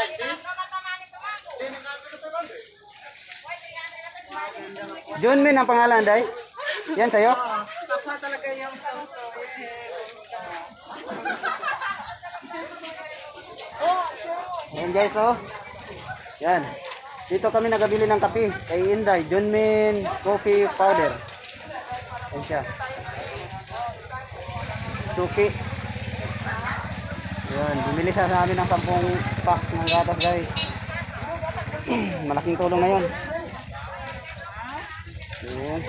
Junmin ang pangalan, Day? Yan sa'yo? Tapos talaga yung Yan guys, oh. Yan. Dito kami nagabili ng kape kay Inday. Junmin Coffee Powder. Yan siya. Suki. Yan. Bumili siya sa amin ng 10 packs ng gatas, guys. Malaking tulong na yun. Yan.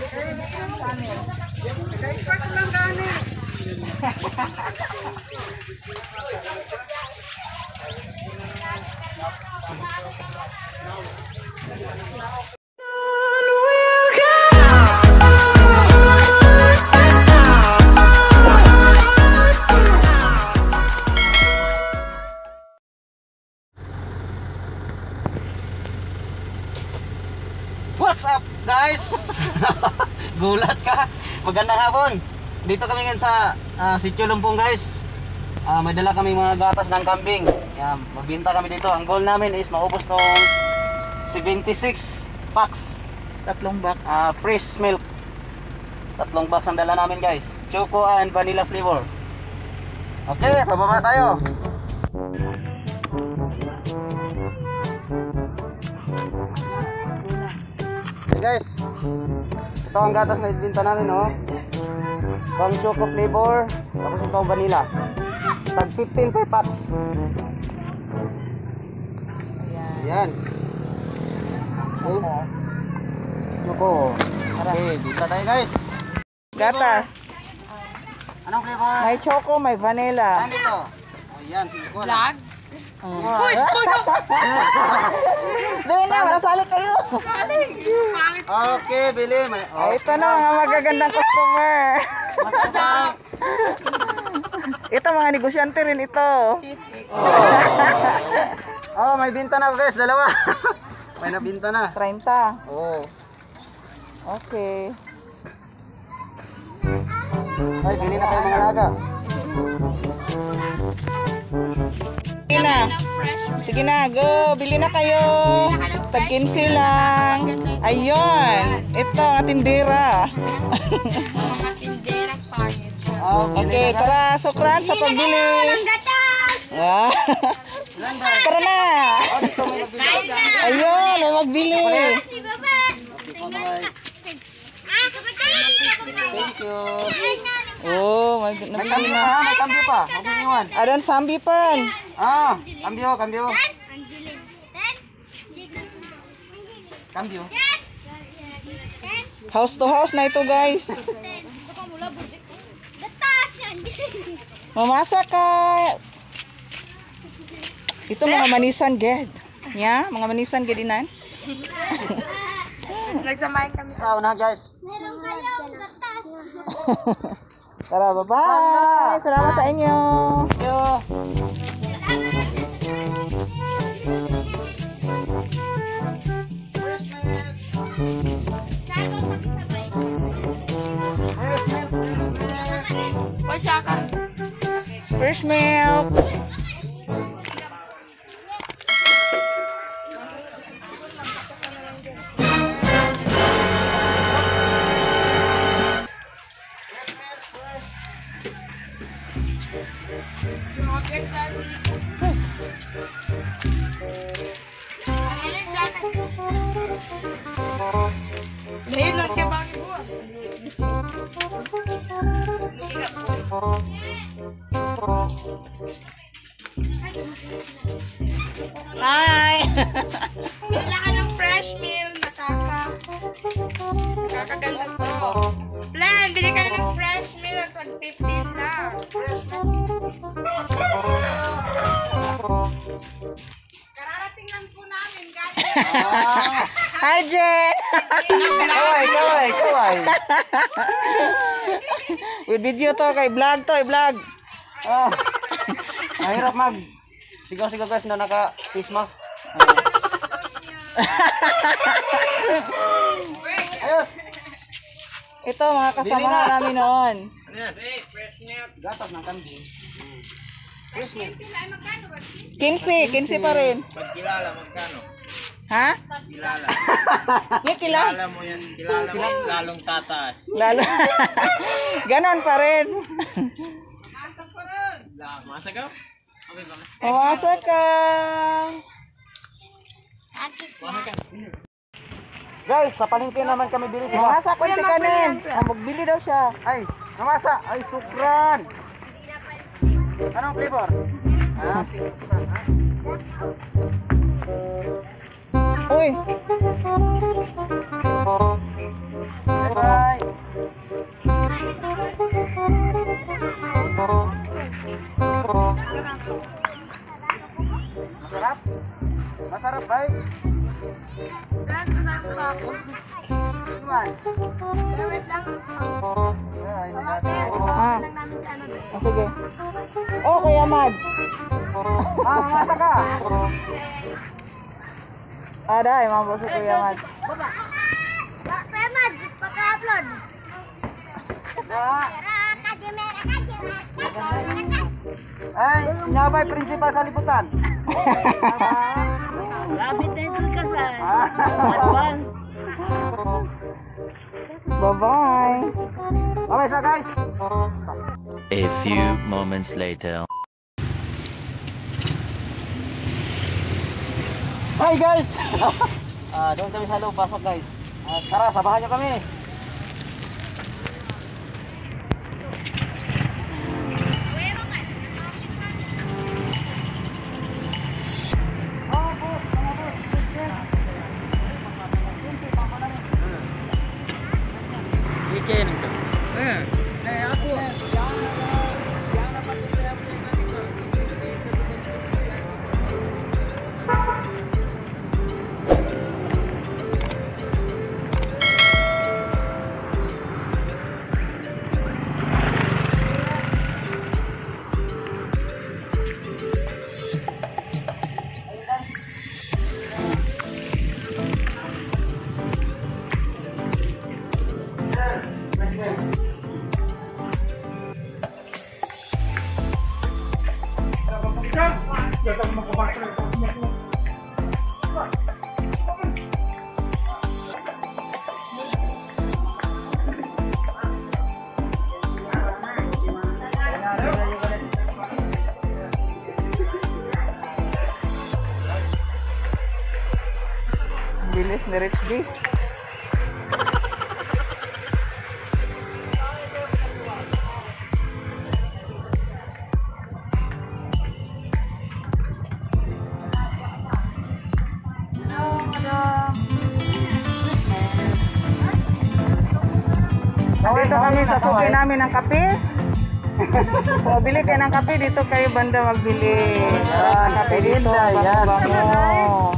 What's up, guys? Gulat ka. Magandang hapon. Dito kami ngayon sa Sitio Lumpong, guys. May dala kami mga gatas ng kambing. Yan, magbenta kami dito. Ang goal namin is maubos nung 76 packs. 3 box. Fresh milk. 3 box ang dala namin, guys. Choco and vanilla flavor. Okay, pababa tayo. Okay, guys. Ito ang gatas na ibenta namin, oh. Pang choco flavor, tapos ito ang vanilla. Tag 15 per packs. Ayan. Okay. Choco. Okay, dito tayo, guys. Gatas. Anong flavor? May choco, may vanilla. Saan dito? Ayan, sige ko. Vlog? Uy! Doon na, marasalo kayo. Okay, bili. Ito na mga magagandang customer. Masasang. Ito mga negosyante rin ito. Cheesecake. Oh, may binta na, guys. Dalawa. May nabinta na. 30. Oh. Okay. Ay, bili na kayo mga laga. Sige na. Sige na, go. Bili na kayo. Tag 15 lang. Ayun. Ito, ang tindera. Mga tindera pangit. Okay, tara. Sukran sa pagbili. Ah. Tara na. Oh, dito may nabili. Ayun, may magbili. Thank you. Oh, May nabili cambio na. pa, may cambio pa. Mabiniwan. Adan sambipan. Cambio, cambio. Cambio. House to house na ito, guys. Mamasa ka. Ito mga manisan, ged. Ya, mga manisan gedinan. Nagsamahin kami. Sa una, guys. Meron kayong gatas. Tara, bye-bye. Salamat sa inyo. Thank you. Wala siya ka. Fresh milk. Ang ilang jacket. Lahilot ka bang ibuwa? Hi. Wala ka ng fresh meal. Nakakaganda to. Plan, bili ka ng fresh meal. Tag 15 lang. Kararating lang po namin. Hi, Jen. Kaway. With video to, kay vlog to, i-vlog. Mahirap mag sigaw-sigaw, guys, na naka face mask. Ayos. Ito, mga kasama namin noon. Fresh milk. Gatas ng kambing. Fresh milk. 15 pa rin. Pag kilala, magkano? Ha? Kilala. Kilala. Kilala mo yan. Kilala mo, lalong tataas. Lalo. Ganon pa rin. Masa ka? Umasa ka. Guys, sa palengke naman kami dito. Umasa ko si Kanin. Magbili daw siya. Ay, namasa. Ay, sukran. Anong flavor? Sukran. Uy. Bye-bye. Masarap? Masarap, bay. Iman. Ah. Sige. Oh, Kuya Mads. Mamasa ka. Aday, mambo si Kuya Mads. Kuya Mads, paka-upload. Ay, nyabay principal sa liputan. Lapit na ito ka sa Advance. Bye-bye. Okay, so guys. A few moments later. Hi guys. Doon kami sa loob, pasok guys. Tara, sabahan nyo kami. Bilis ni Rich B. Dito kami sa suki namin ng kape. Kung bili kayo ng kape, dito kayo banda magbili. Kape dito, bango-bango.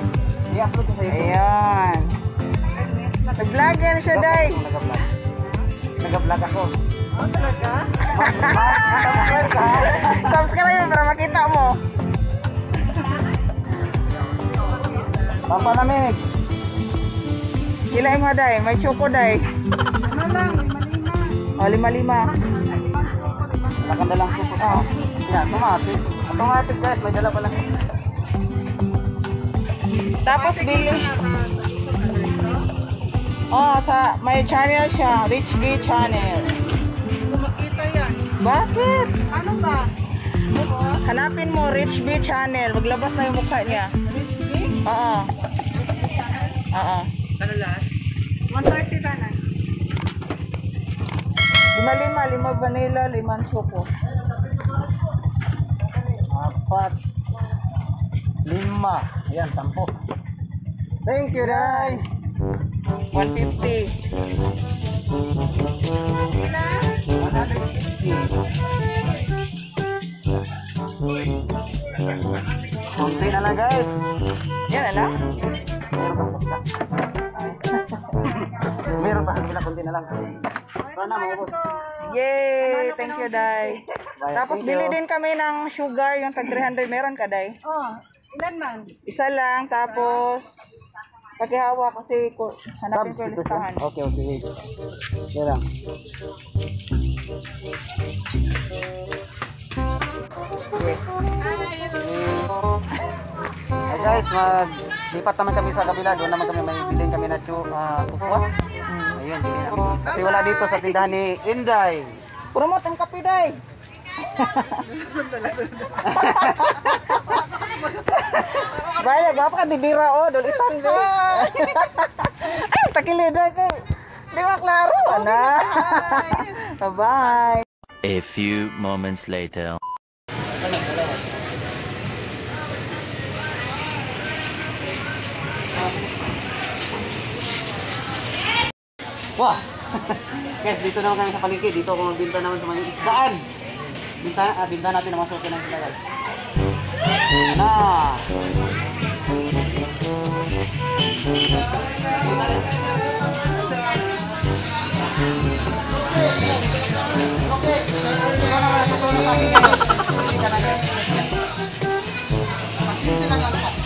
Ayan. Nag-vlog yan siya, Day. Nag-vlog ako. Subscribe para makita mo. Pampalamig. Ilaim mo, Day. May choco, Day. O, 5-5. Nakanda lang supot. Yan, automatic. Automatic guys, may dala pala. Tapos bili. Oh, may channel siya. Rich B channel. Makita yan. Bakit? Ano ba? Hanapin mo Rich B channel. Maglabas na yung mukha niya. Rich B? Oo. Oo. Ano lahat? 130 ka na. 5 vanilla, 5 choco. 4, 5. Ayan, 10. Thank you, Day. 150. 160. Konti na lang, guys. Yan na lang. Meron pa sila konti na lang. Sana maubos. Yay! Thank you, Day. Tapos bili din kami ng sugar, yung tag 300. Meron ka, Day? Oh, ilan man? Isa lang, tapos pakihawa kasi hanapin ko yung listahan. Okay, wait. Yan lang. Okay. Hey guys, lipat naman kami sa kabila. Doon naman kami may bilhin kami na kupwa. Ayun, bilhin namin. Kasi wala dito sa tindahan ni Inday. Promote ang kape, day. Bye, gapa ka didira o, dulitan be. Ay, takilid ako. Di ba klaro? Ana. Bye. A few moments later. Wah! Guys, dito naman kami sa palengke. Dito ako magbinta naman sa mga isdaan. Binta natin ang mga sote ng sila, guys. Na! Okay. Ikaw naman ang tutulong sa akin ngayon. Hindi ka na guys. Pag-15 lang ang pa.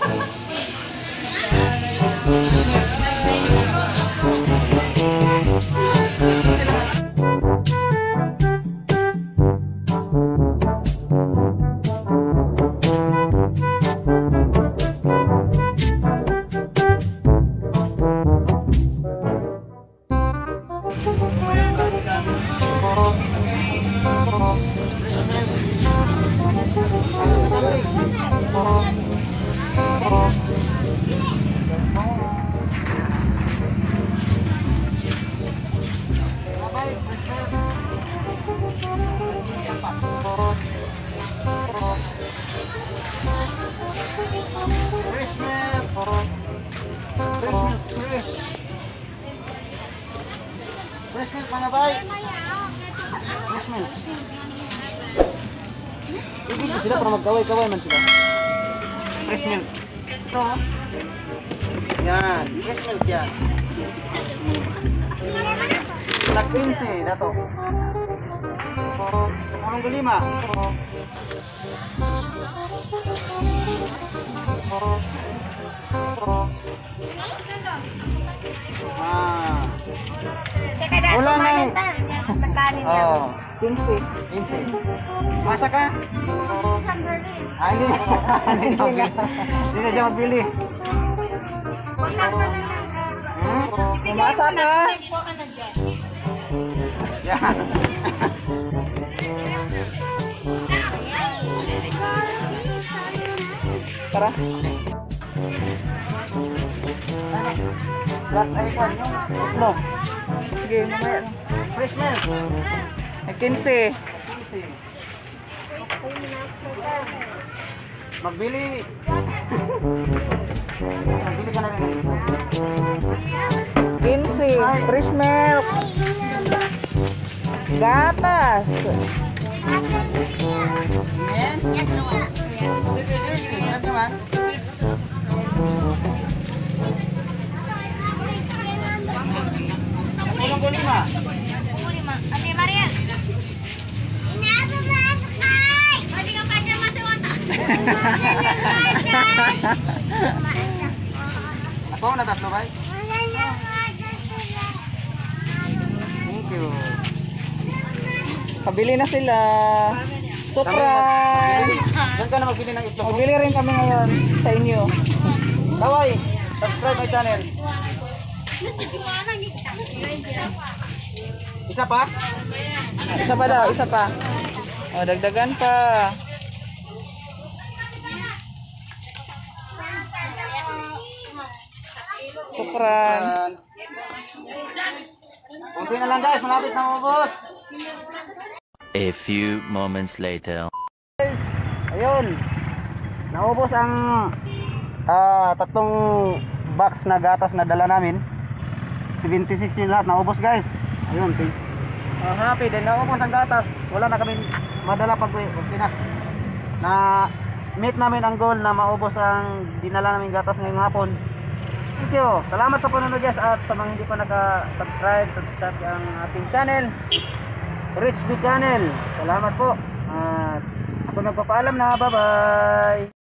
Fresh milk. Fresh milk mga bay. Fresh milk. Dito sila para magkaway-kaway man sila. Fresh milk. Ito. Yan, fresh milk yan. Nag-15 dato. Anong gulima? Ulang ng oh, 15. Masa ka? Ah, hindi. Hindi na siya magbili. Umasa ka. Yan. Tara. Black icon yung itlog. Sige, mamaya. Fresh milk. Ay, 15. 15. Magbili. Magbili ka na rin. 15. Fresh milk. Gatas. Amen. Singkat naman. Ulang ko lima. Ate Maria. Inaabot na ako kay. Pwede ka pa niya masuwata. Ako na tatlo bay. Thank you. Pabili na sila. Surprise! Diyan ka na magbili ng itlog. Magbili rin kami ngayon sa inyo. Kaway, subscribe my channel. Isa pa? Isa pa daw, isa pa. O, dagdagan pa. Sukran. Kunti na lang guys, malapit na maubos. A few moments later. Ayun. Naubos ang tatlong box na gatas na dala namin. 76 yung lahat, naubos guys. Ayun, happy din, naubos ang gatas. Wala na kami madala pag uwi. Okay na. Na meet namin ang goal na maubos ang dinala namin gatas ngayong hapon. Thank you. Salamat sa panonood guys, at sa mga hindi pa naka-subscribe, subscribe ang ating channel, Rich B Channel. Salamat po. At ako nagpapaalam na. Bye-bye.